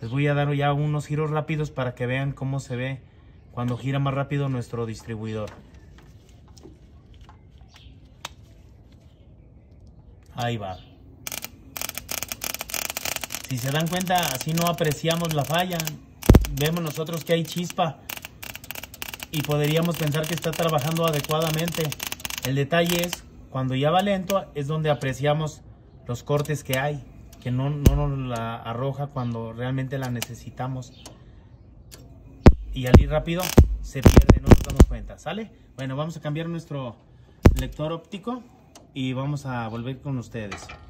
Les voy a dar ya unos giros rápidos para que vean cómo se ve cuando gira más rápido nuestro distribuidor. Ahí va. Si se dan cuenta, así no apreciamos la falla. Vemos nosotros que hay chispa y podríamos pensar que está trabajando adecuadamente. El detalle es, cuando ya va lento, es donde apreciamos los cortes que hay, que no nos la arroja cuando realmente la necesitamos. Y al ir rápido, se pierde, no nos damos cuenta, ¿sale? Bueno, vamos a cambiar nuestro lector óptico y vamos a volver con ustedes.